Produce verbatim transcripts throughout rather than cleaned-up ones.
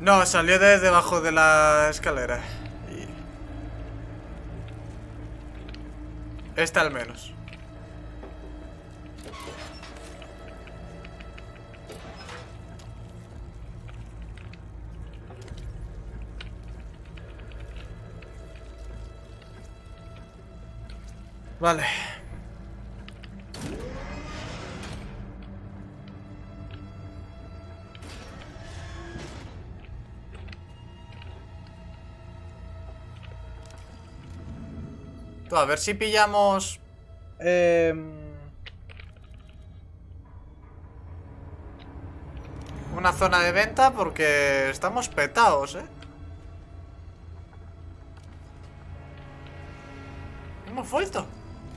No, salió desde debajo de la escalera. Y... esta al menos. Vale. Tú, a ver si pillamos... Eh... una zona de venta, porque estamos petados, ¿eh? Hemos vuelto.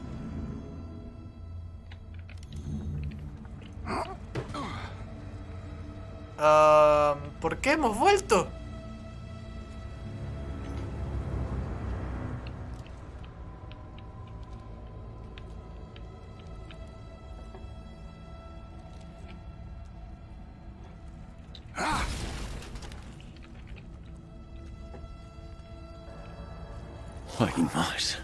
Uh, ¿Por qué hemos vuelto? Hay más.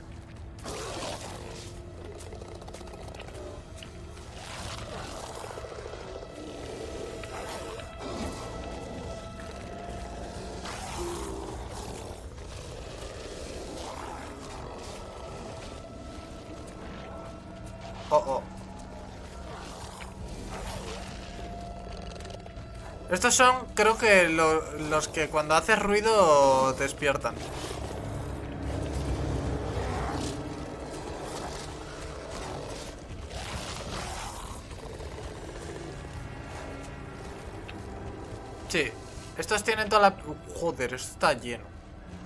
Oh, oh. Estos son, creo que lo, los que cuando haces ruido despiertan. Sí, estos tienen toda la... Joder, esto está lleno.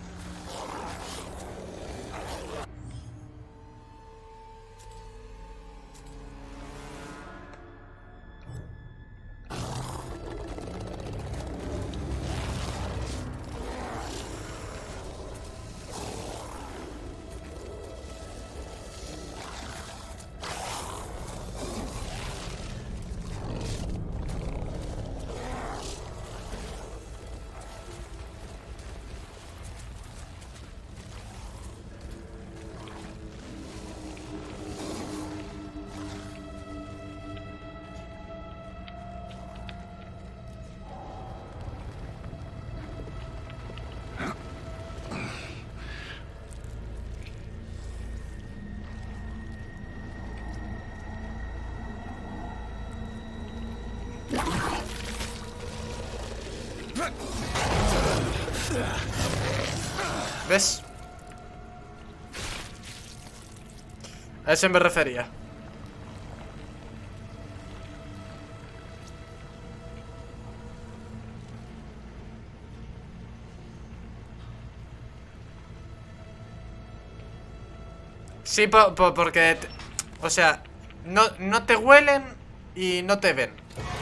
¿Ves? A ese me refería. Sí, po, po, porque... Te, o sea, no, no te huelen y no te ven.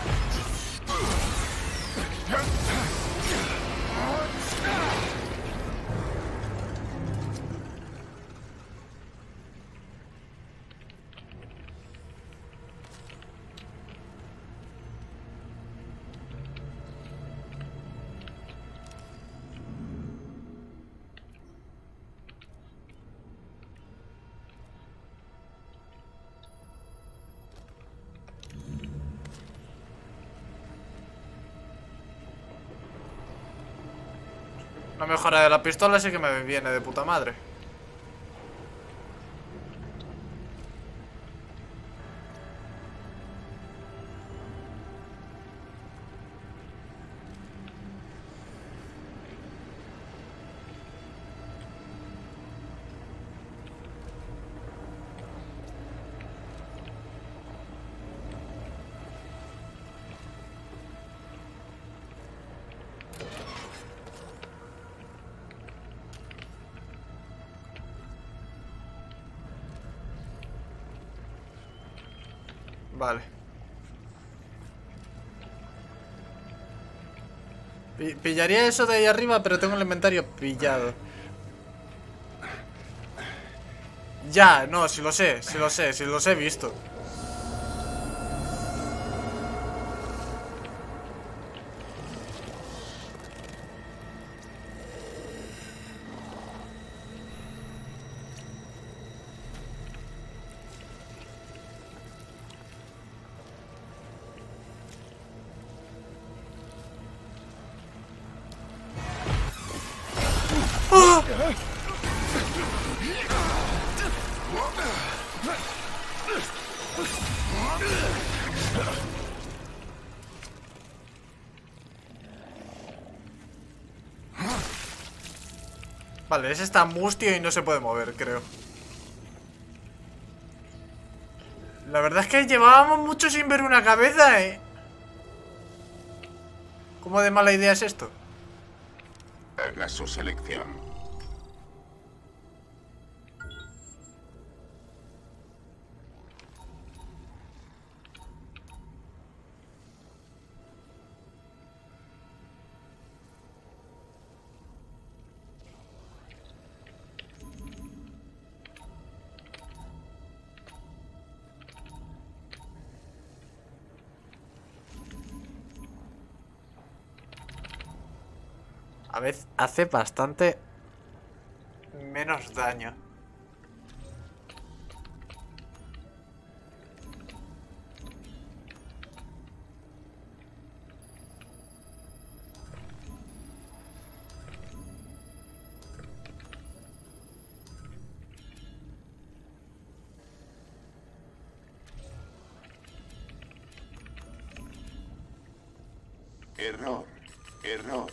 La mejora de la pistola sí que me viene de puta madre. Vale. Pillaría eso de ahí arriba, pero tengo el inventario pillado. Ya, no, si lo sé, si lo sé, si los he visto. Vale, ese está mustio y no se puede mover, creo. La verdad es que llevábamos mucho sin ver una cabeza, eh. ¿Cómo de mala idea es esto? Haga su selección. A veces hace bastante menos daño. Error. Error.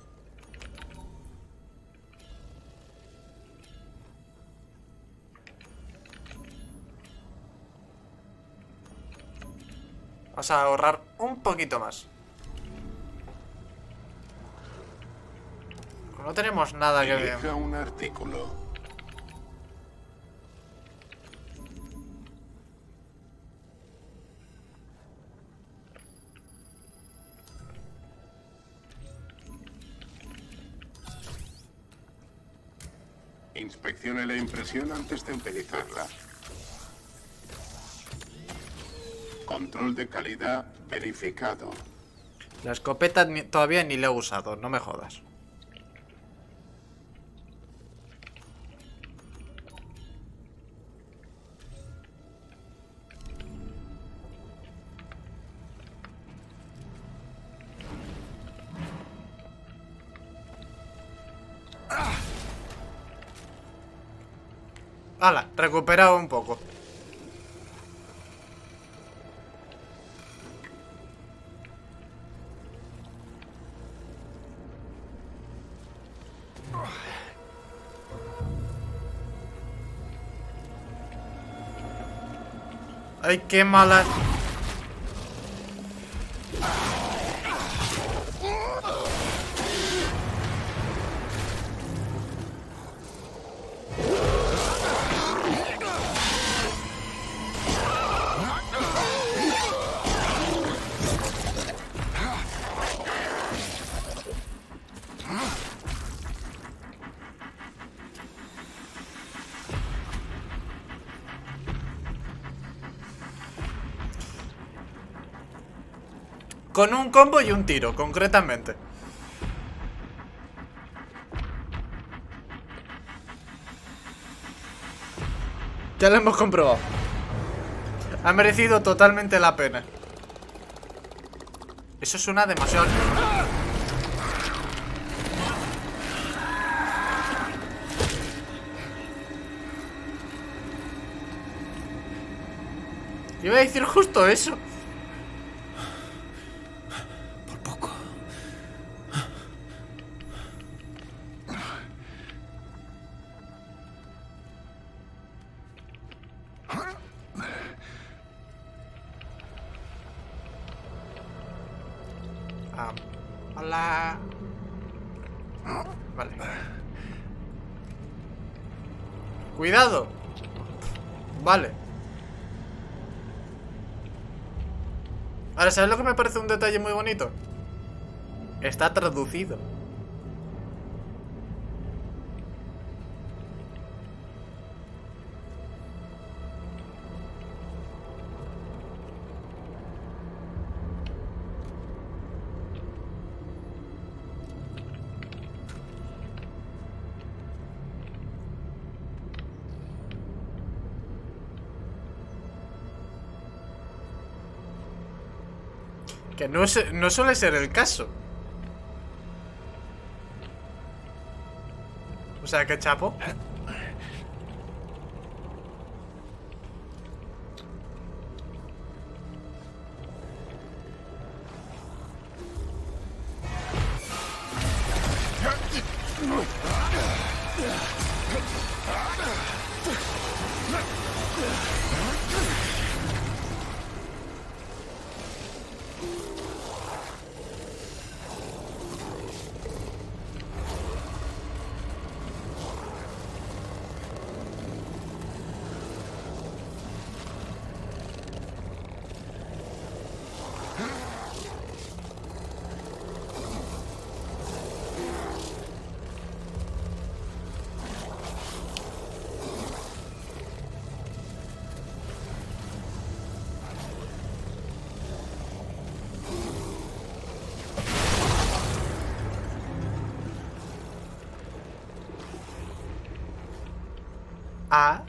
Vamos a ahorrar un poquito más. No tenemos nada que ver. Elija un artículo. Inspeccione la impresión antes de utilizarla. Control de calidad verificado. La escopeta ni- todavía ni la he usado, no me jodas. Hala, recuperado un poco. Ay, qué mala. Con un combo y un tiro, concretamente. Ya lo hemos comprobado. Ha merecido totalmente la pena. Eso suena demasiado. Iba a decir justo eso. Por poco. Ah, hola. Vale. Cuidado. Vale. Ahora, ¿sabes lo que me parece un detalle muy bonito? Está traducido. Que no, es, no suele ser el caso. O sea, que chapo. Ah.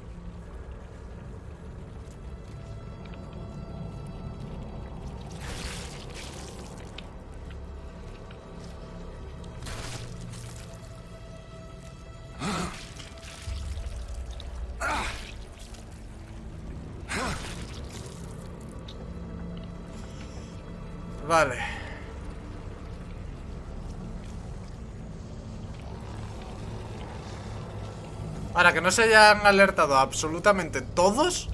Vale. Ahora que no se hayan alertado absolutamente todos.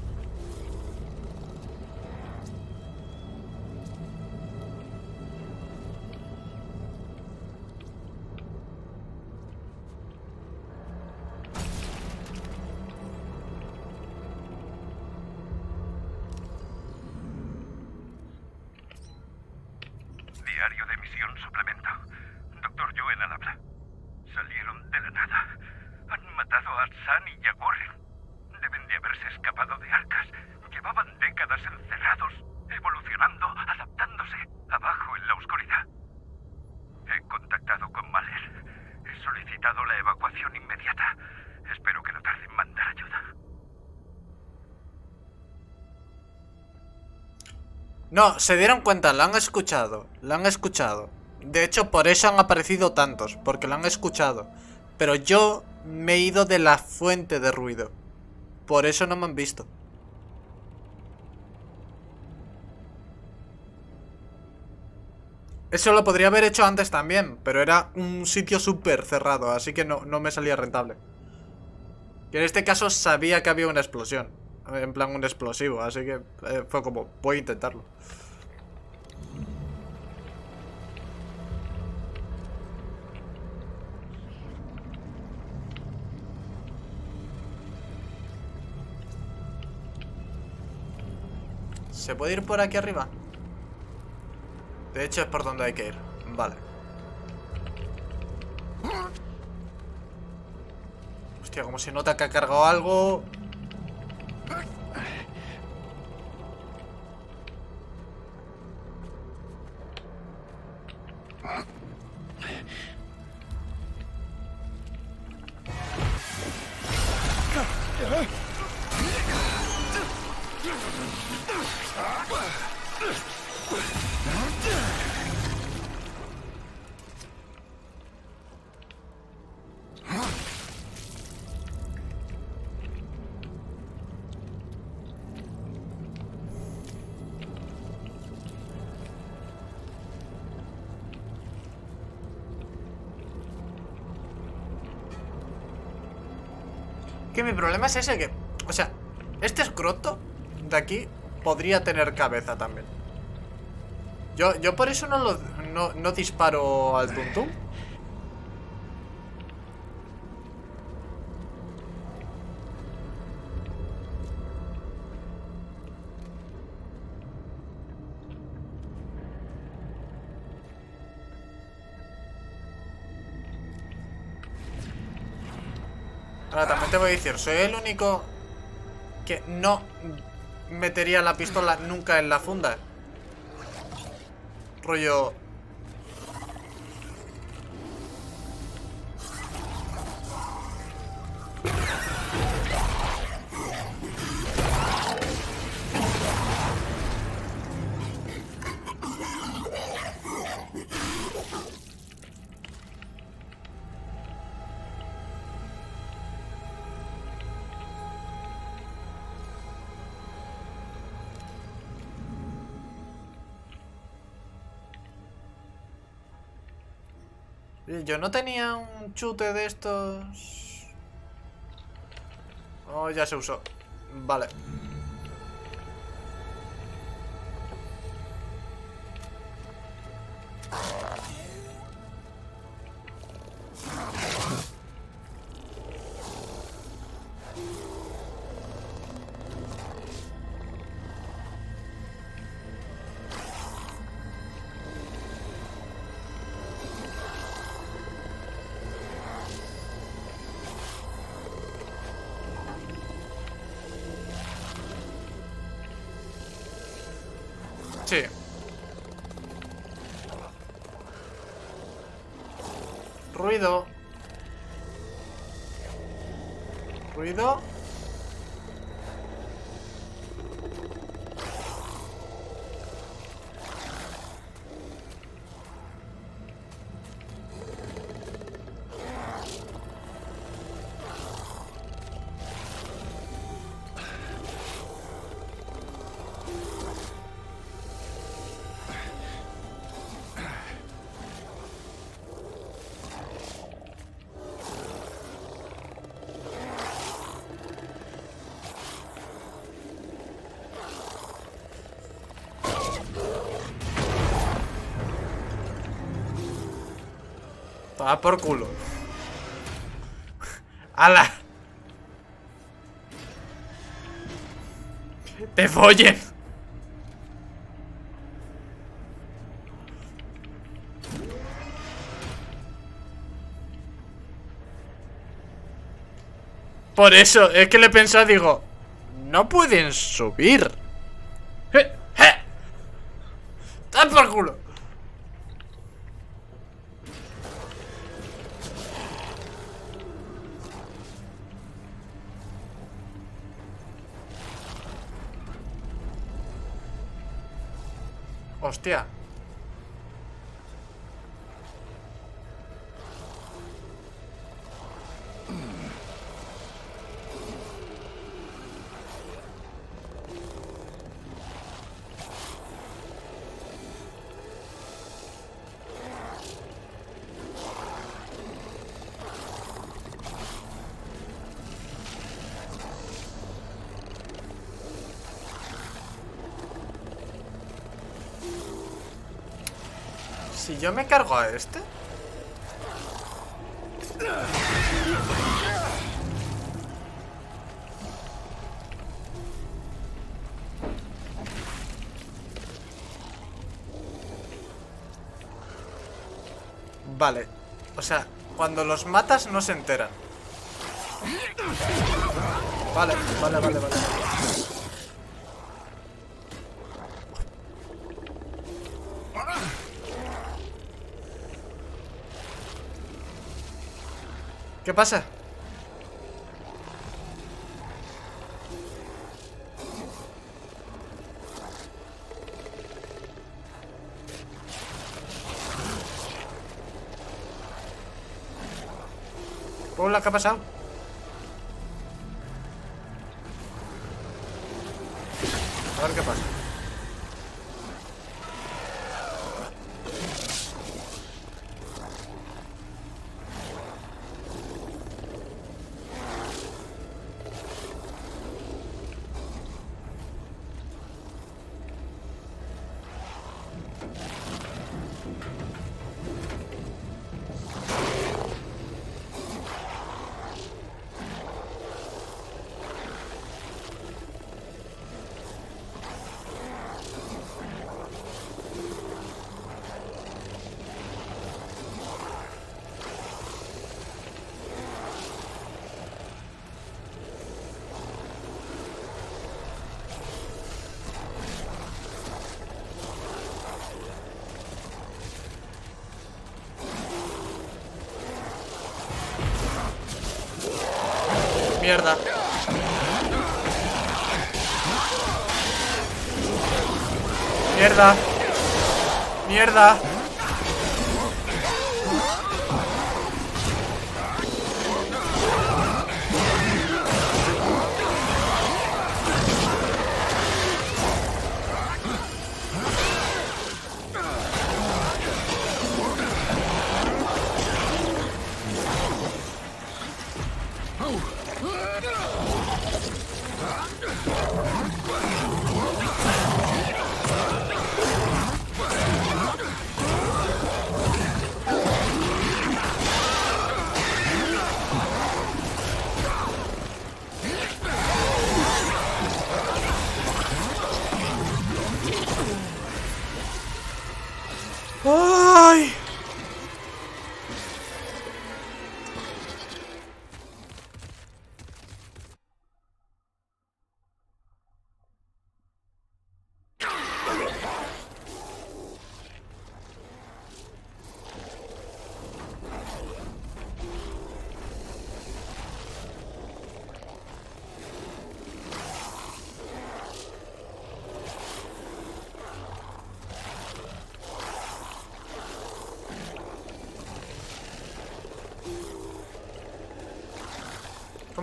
Diario de misión suplemento. Doctor Joel al habla. Salieron de la nada. Han matado a Sunny y a Warren. Deben de haberse escapado de Arcas. Llevaban décadas encerrados, evolucionando, adaptándose, abajo en la oscuridad. He contactado con Mahler. He solicitado la evacuación inmediata. Espero que no tarde en mandar ayuda. No, se dieron cuenta, la han escuchado. La han escuchado. De hecho, por eso han aparecido tantos, porque la han escuchado. Pero yo me he ido de la fuente de ruido. Por eso no me han visto. Eso lo podría haber hecho antes también, pero era un sitio súper cerrado, así que no, no me salía rentable. Y en este caso sabía que había una explosión. En plan un explosivo, así que eh, fue como, voy a intentarlo. ¿Se puede ir por aquí arriba? De hecho es por donde hay que ir. Vale. Hostia, como se nota que ha cargado algo. Que mi problema es ese que... O sea, este escroto de aquí podría tener cabeza también. Yo, yo por eso no, lo, no, no disparo al tuntum. Ahora también te voy a decir, soy el único que no metería la pistola nunca en la funda. Rollo... Yo no tenía un chute de estos... Oh, ya se usó. Vale. Sí. Ruido. Ruido. Toma por culo. ¡Hala! ¡Te follen! Por eso, es que le he pensado, digo, no pueden subir. ¡Eh! ¡Eh! ¡Toma por culo! Hostia. Si yo me cargo a este. Vale. O sea, cuando los matas no se enteran. Vale, vale, vale, vale. ¿Qué pasa? Hola, ¿qué ha pasado? A ver qué pasa. Mierda. Mierda. Mierda.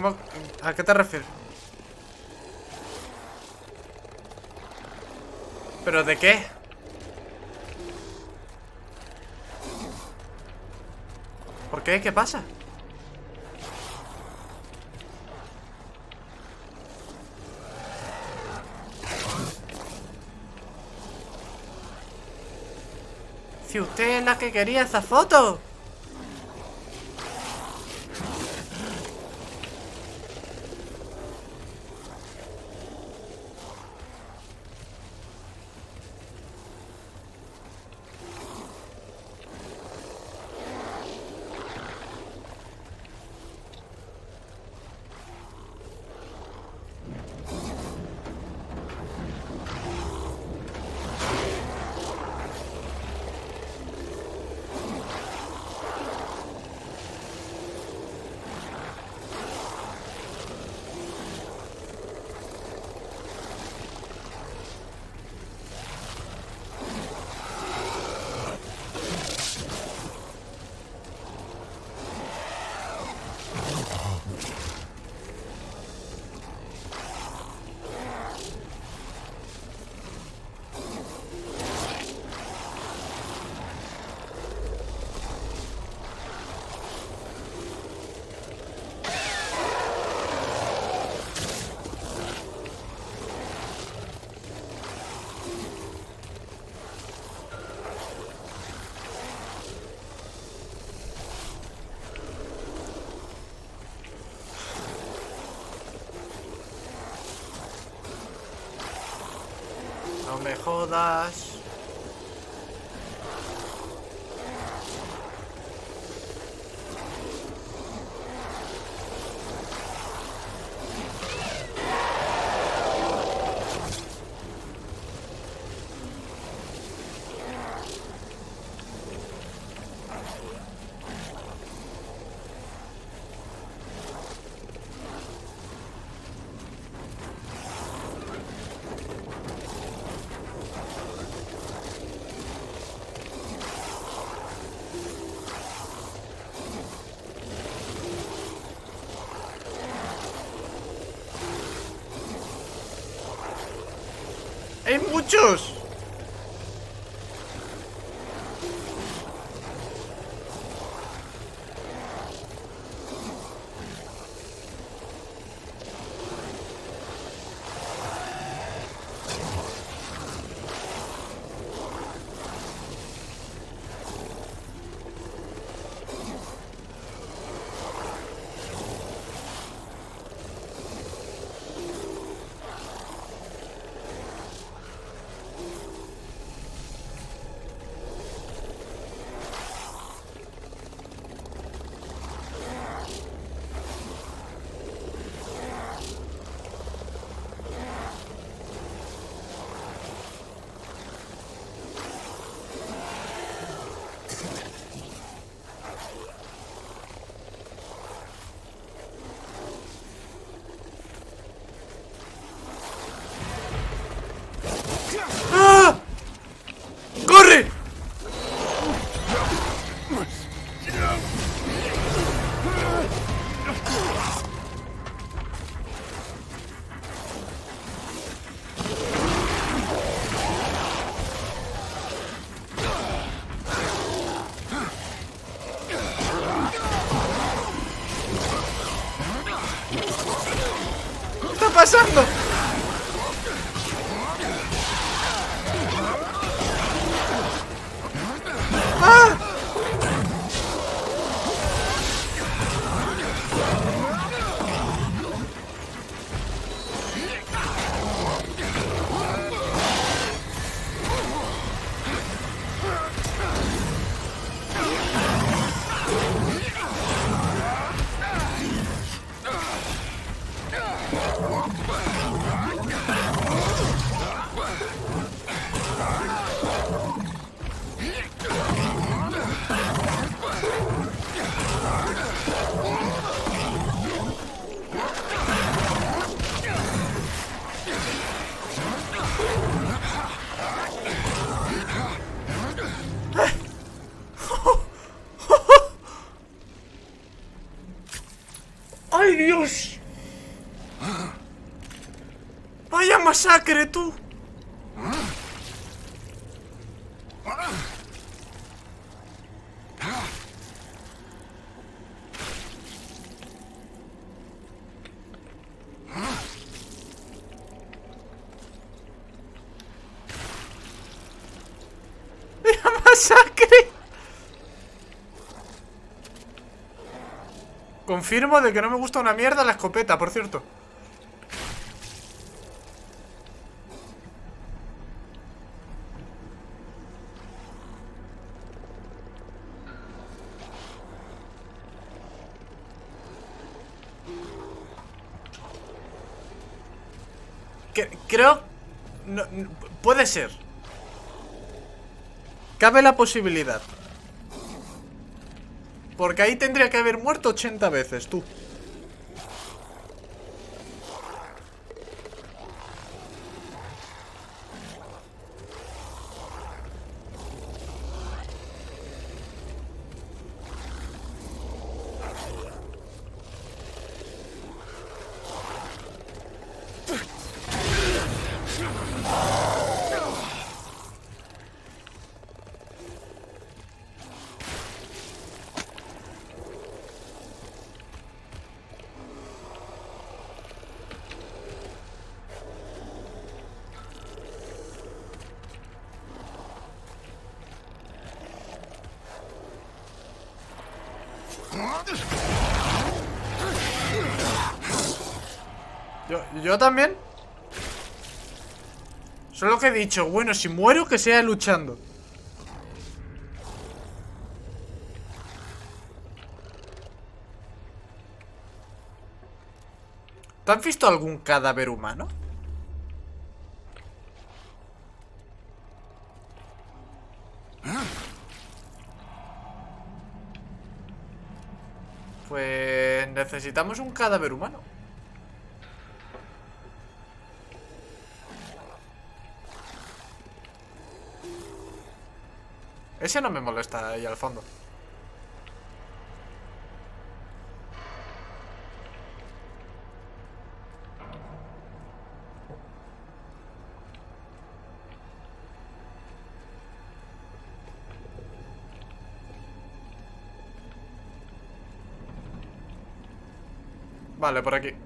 ¿Cómo? ¿A qué te refieres? ¿Pero de qué? ¿Por qué? ¿Qué pasa? Si usted es la que quería esa foto. No me jodas. ¡Hay muchos! ¡Ah! ¡Corre! ¿Qué está pasando? ¡Vaya masacre, tú! ¡Vaya masacre! Confirmo de que no me gusta una mierda la escopeta, por cierto. Que- creo... no- no- puede ser. Cabe la posibilidad. Porque ahí tendría que haber muerto ochenta veces, tú. Yo, yo también. Solo que he dicho, bueno, si muero que sea luchando. ¿Te has visto algún cadáver humano? Pues necesitamos un cadáver humano. Ese no me molesta ahí al fondo. Vale, por aquí.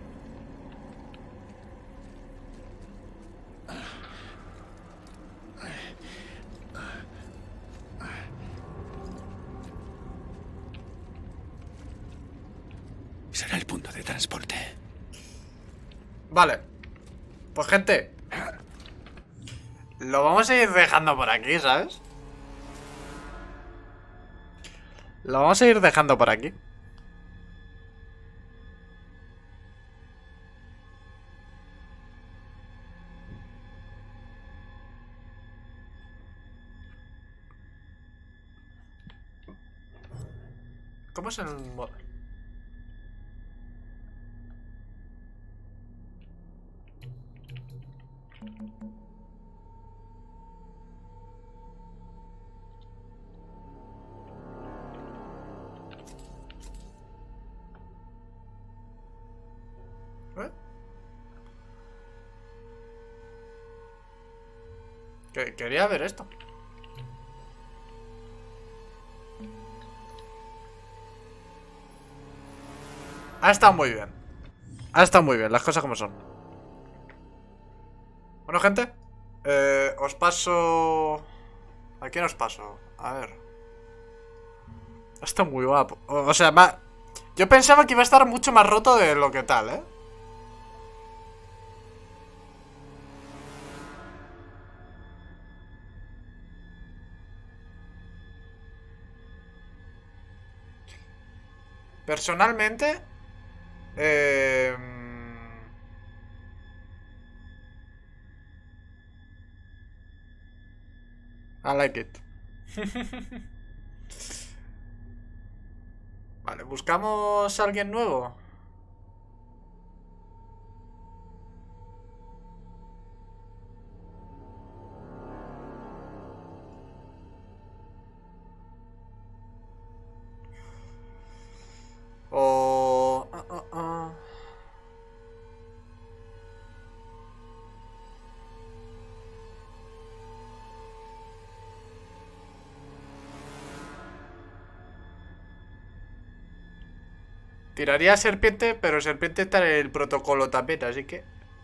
Será el punto de transporte. Vale. Pues gente, lo vamos a ir dejando por aquí, ¿sabes? Lo vamos a ir dejando por aquí. ¿Cómo es el modo? ¿Eh? Que- Quería ver esto. Ha estado muy bien. Ha estado muy bien, las cosas como son. Bueno, gente, eh, os paso... ¿A quién os paso? A ver. Está muy guapo. O, o sea, va... Yo pensaba que iba a estar mucho más roto de lo que tal, ¿eh? Personalmente... Eh... I like it. Vale, buscamos a alguien nuevo. O... ah, ah, ah. Tiraría a Serpiente, pero Serpiente está en el protocolo también, así que...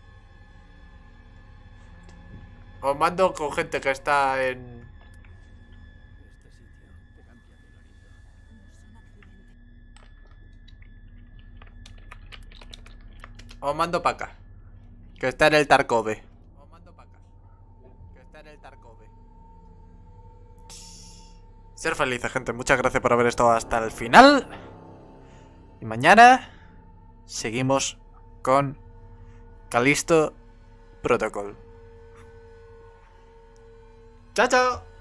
Os mando con gente que está en... Os mando para acá. Que está en el Tarkove. Os mando para acá. Que está en el Tarkove. Ser felices, gente. Muchas gracias por haber estado hasta el final. Y mañana seguimos con Callisto Protocol. ¡Chao, chao!